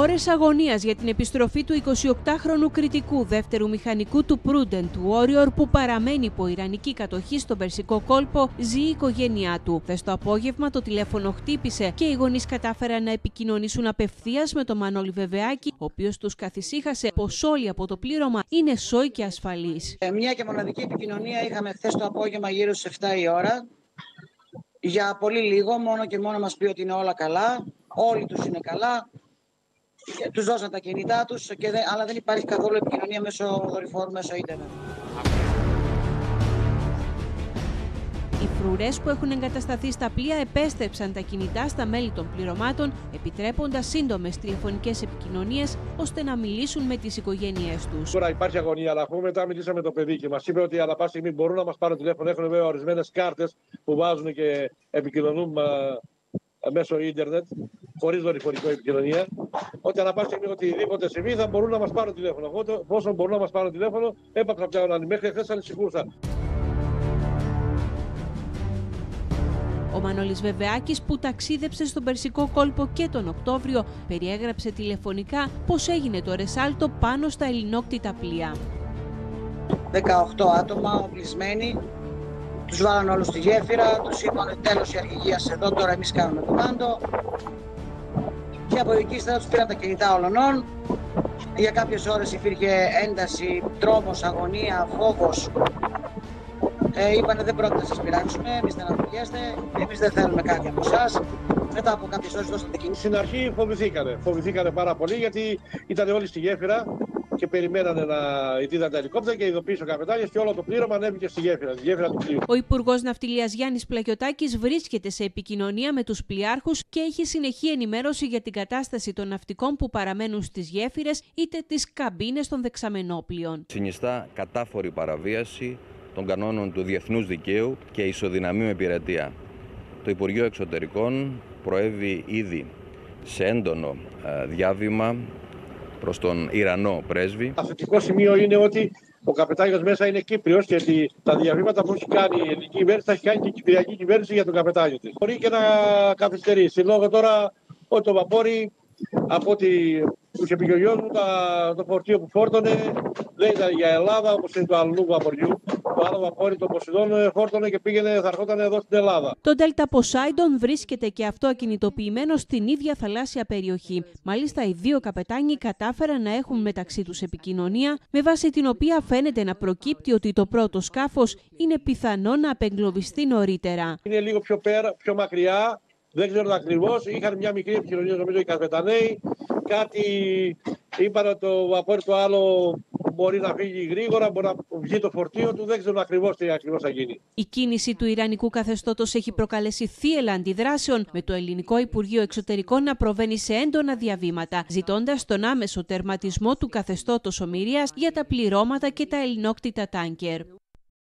Ώρες αγωνίας για την επιστροφή του 28χρονου κριτικού δεύτερου μηχανικού του Prudent Warrior που παραμένει υπό ιρανική κατοχή στον Περσικό κόλπο ζει η οικογένειά του. Χθες το απόγευμα το τηλέφωνο χτύπησε και οι γονείς κατάφεραν να επικοινωνήσουν απευθείας με τον Μανώλη Βεβεάκη, ο οποίος τους καθησύχασε πως όλοι από το πλήρωμα είναι σόι και ασφαλείς. Μια και μοναδική επικοινωνία είχαμε χθες το απόγευμα γύρω στις 7 η ώρα. Για πολύ λίγο, μόνο και μόνο μας πει ότι είναι όλα καλά, όλοι τους είναι καλά. Τους δώσαν τα κινητά τους, αλλά δεν υπάρχει καθόλου επικοινωνία μέσω δορυφόρου, μέσω ίντερνετ. Οι φρουρές που έχουν εγκατασταθεί στα πλοία επέστρεψαν τα κινητά στα μέλη των πληρωμάτων, επιτρέποντας σύντομες τηλεφωνικές επικοινωνίες ώστε να μιλήσουν με τις οικογένειές τους. Τώρα υπάρχει αγωνία, αλλά μετά μιλήσαμε με το παιδί και μας είπε ότι ανά πάση στιγμή μπορούν να μας πάρουν τηλέφωνο. Έχουν βέβαια ορισμένες κάρτες που βάζουν και επικοινωνούν μέσω ίντερνετ, χωρίς δορυφορική επικοινωνία. Ότι ανά πάση στιγμή οτιδήποτε συμβεί θα μπορούν να μας πάρουν τηλέφωνο. Εγώ πόσο μπορούν να μας πάρουν τηλέφωνο, έπαθα πια μέχρι χθες ανησυχούσα. Ο Μανώλης Βεβεάκης, που ταξίδεψε στον Περσικό κόλπο και τον Οκτώβριο, περιέγραψε τηλεφωνικά πώς έγινε το ρεσάλτο πάνω στα ελληνόκτητα πλοία. 18 άτομα οπλισμένοι, τους βάλαν όλους στη γέφυρα, τους είπαν τέλος η αρχηγίας εδώ, τώρα εμείς κάνουμε κομμάντο. Και από εκεί ύστερα τους πήραν τα κινητά όλων. Για κάποιες ώρες υπήρχε ένταση, τρόμος, αγωνία, φόβος. Είπανε δεν πρόκειται να σας πειράξουμε, εμείς δεν αναγκιέστε, εμείς δεν θέλουμε κάτι από εσάς. Μετά από κάποιες ώρες δώσατε κινητά. Στην αρχή φοβηθήκανε πάρα πολύ γιατί ήταν όλοι στη γέφυρα και περιμένανε να είδαν τα ελικόπτερα και ειδοποίησε ο καπετάνιος και όλο το πλήρωμα ανέβηκε στη γέφυρα του πλοίου. Ο Υπουργός Ναυτιλίας Γιάννης Πλακιωτάκης βρίσκεται σε επικοινωνία με τους πλοιάρχους και έχει συνεχή ενημέρωση για την κατάσταση των ναυτικών που παραμένουν στις γέφυρες είτε τις καμπίνες των δεξαμενόπλοιων. Συνιστά κατάφορη παραβίαση των κανόνων του διεθνούς δικαίου και ισοδυναμεί με πειρατεία. Το Υπουργείο Εξωτερικών προέβη ήδη σε έντονο διάβημα προς τον Ιρανό πρέσβη. Το θετικό σημείο είναι ότι ο καπετάνιος μέσα είναι Κύπριος και ότι τα διαβήματα που έχει κάνει η ελληνική κυβέρνηση θα έχει κάνει και η κυπριακή κυβέρνηση για τον καπετάνιο της. Μπορεί και να καθυστερήσει. Λόγω τώρα ότι το βαπόρι, από ό,τι του είχε πει ο γιος μου, το φορτίο που φόρτωνε δεν ήταν για Ελλάδα όπως είναι το αλλού βαποριού. Το άλλο βαπόρι, το Ποσειδών, φόρτωνε και θα ερχόταν εδώ στην Ελλάδα. Το Δέλτα Ποσάιντον βρίσκεται και αυτό ακινητοποιημένο στην ίδια θαλάσσια περιοχή. Μάλιστα, οι δύο καπετάνιοι κατάφεραν να έχουν μεταξύ τους επικοινωνία, με βάση την οποία φαίνεται να προκύπτει ότι το πρώτο σκάφος είναι πιθανό να απεγκλωβιστεί νωρίτερα. Είναι λίγο πιο μακριά. Δεν ξέρω ακριβώς, είχαν μια μικρή επικοινωνία νομίζω οι καπεταναίοι, κάτι είπαν ότι το βαπόρι το άλλο μπορεί να φύγει γρήγορα, μπορεί να βγει το φορτίο του, δεν ξέρω ακριβώς τι ακριβώς θα γίνει. Η κίνηση του Ιρανικού καθεστώτος έχει προκαλέσει θύελλα αντιδράσεων, με το Ελληνικό Υπουργείο Εξωτερικών να προβαίνει σε έντονα διαβήματα, ζητώντας τον άμεσο τερματισμό του καθεστώτος ομηρίας για τα πληρώματα και τα ελληνόκτητα τάνκερ.